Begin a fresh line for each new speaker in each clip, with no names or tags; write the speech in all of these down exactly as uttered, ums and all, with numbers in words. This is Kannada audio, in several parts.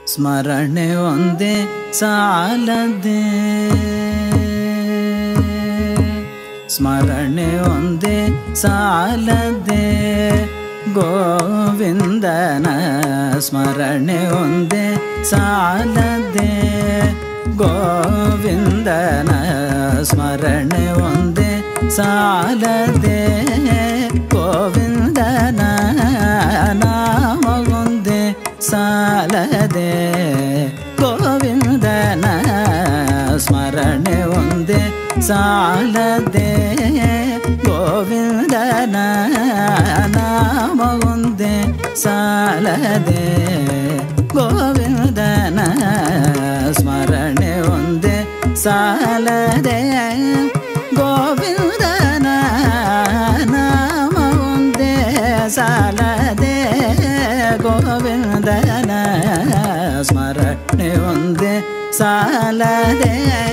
ಸ್ಮರಣೆ ಒಂದೇ ಸಾಲದೆ ಸ್ಮರಣೆ ಒಂದೇ ಸಾಲದೆ ಗೋವಿಂದನ ಸ್ಮರಣೆ ಒಂದೇ ಸಾಲದೆ ಗೋವಿಂದನ ಸ್ಮರಣೆ ಒಂದೇ ಸಾಲದೆ ಗೋವಿಂದನ ನಾಮ ಒಂದೇ ಸಾಲದೆ ಗೋವಿಂದನ ಸ್ಮರಣೆ ಒಂದೇ ಸಾಲದೆ ಗೋವಿಂದನ ನಾಮ ಒಂದೇ ಸಾಲದೆ ಗೋವಿಂದನ ಸ್ಮರಣೆ ಒಂದೇ ಸಾಲದೆ ಗೋವಿಂದನ ನಾಮ ಒಂದೇ ಸಾಲದೆ ಗೋವಿಂದನ ಸ್ಮರಣೆ ಒಂದೇ ಸಾಲದೆ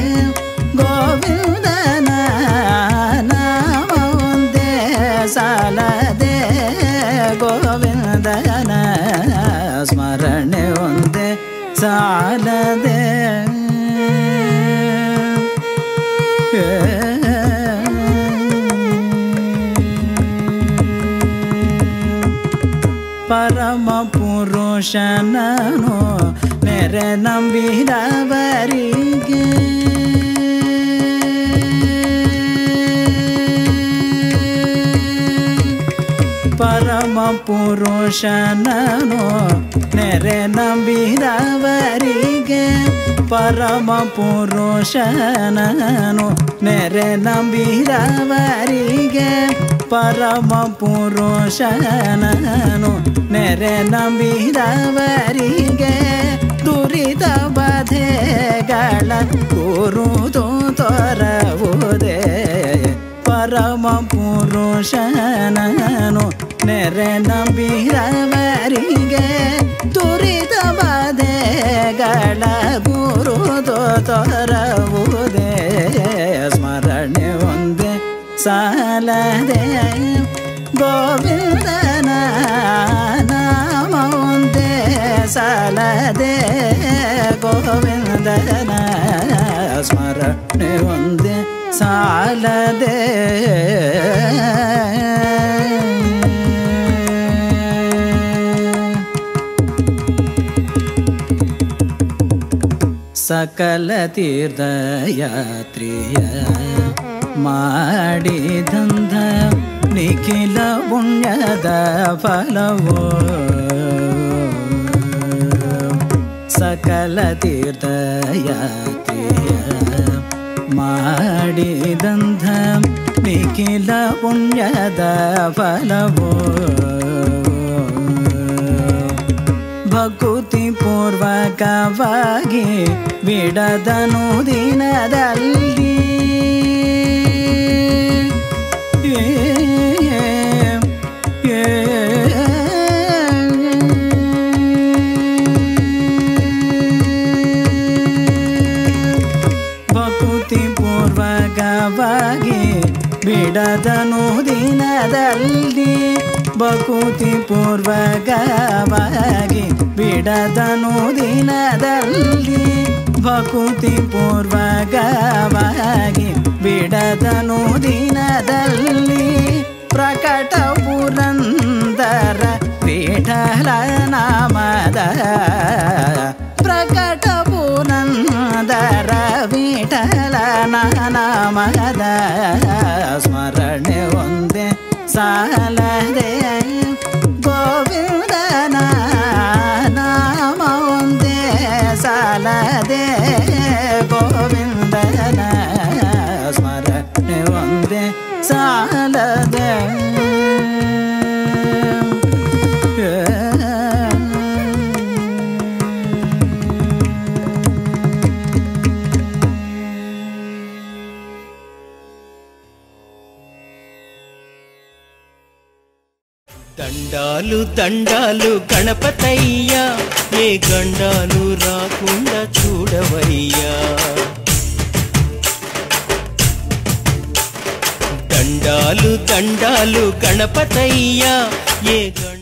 ಗೋವಿಂದನ ನಾಮ ಒಂದೇ ಸಾಲದೆ ಗೋವಿಂದನ ಸ್ಮರಣೆ ಒಂದೇ ಸಾಲದೆ ಪರಮ ಪುರುಷನನು ನೆರೆ ನಂಬಿದವರಿಗೆ ಪರಮ ಪುರುಷನನು ನೆರೆ ನಂಬಿದವರಿಗೆ ಪರಮ ಪುರುಷನನು ನೆರೆ ನಂಬಿದವರಿಗೆ ಪರಮ ಪುರುಷನನು ನೆರೆ ನಂಬಿದವರಿಗೆ ದುರಿತ ಬಾಧೆಗಳ ಗುರುತು ತೋರವುದೇ ಪರಮ ಪುರುಷನನು ನೆರೆ ನಂಬಿದವರಿಗೆ ದುರಿತ ಬಾಧೆಗಳ ಗುರುತು ತೋರವುದೇ ಸ್ಮರಣೆ ಒಂದೇ ಸಾಲದೆ ಗೋವಿಂದನ ನಾಮ ಒಂದೇ ಸಾಲದೆ ಗೋವಿಂದನ ಸ್ಮರಣೆ ಒಂದೇ ಸಾಲದೆ ಸಕಲ ತೀರ್ಥಯಾತ್ರಿಯ ಮಾಡಿದಂಥ ನಿಖಿಲ ಪುಣ್ಯದ ಫಲವೋ ಸಕಲ ತೀರ್ಥಯಾತ್ರಿಯ ಮಾಡಿದಂಥ ನಿಖಿಲ ಪುಣ್ಯದ ಫಲವೋ ಭಕುತಿ ಪೂರ್ವಕವಾಗಿ ಬಿಡದನು ದಿನದಲ್ಲಿ ಭಕುತಿ ಪೂರ್ವಕವಾಗಿ ಬಿಡದನು ದಿನದಲ್ಲಿ ಭಕುತಿ ಪೂರ್ವಕವಾಗಿ ಬಿಡದನು ದಿನದಲ್ಲಿ ಭಕುತಿ ಪೂರ್ವಕವಾಗಿ ಬಿಡದನು ದಿನದಲ್ಲಿ ಪ್ರಕಟ ಪುರಂದರ ವಿಠಲ ನಾಮದ ಪ್ರಕಟ ಪುರಂದರ ವಿಠಲ ನಾಮದ ಸ್ಮರಣೆ ಒಂದೇ ಸಾಲದೆ ಗೋವಿಂದನ ನಾಮ ಒಂದೇ ಸಾಲದೆ ಗೋವಿಂದನ ಸ್ಮರಣೆ ಒಂದೇ ಸಾಲದೆ
దండాలు దండాలు గణపతయ్య ఏ గండాలు రాకుండా చూడవయ్యా దండాలు దండాలు గణపతయ్య ఏ